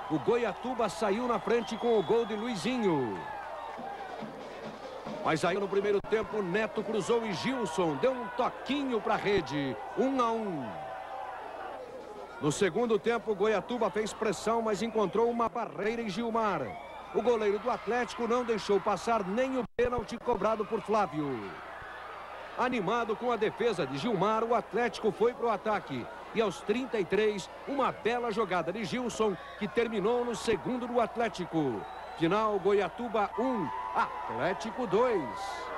O Goiatuba saiu na frente com o gol de Luizinho. Mas aí no primeiro tempo, Neto cruzou e Gilson deu um toquinho para a rede. 1-1. No segundo tempo, o Goiatuba fez pressão, mas encontrou uma barreira em Gilmar. O goleiro do Atlético não deixou passar nem o pênalti cobrado por Flávio. Animado com a defesa de Gilmar, o Atlético foi para o ataque. E aos 33, uma bela jogada de Gilson, que terminou no segundo do Atlético. Final, Goiatuba 1, Atlético 2.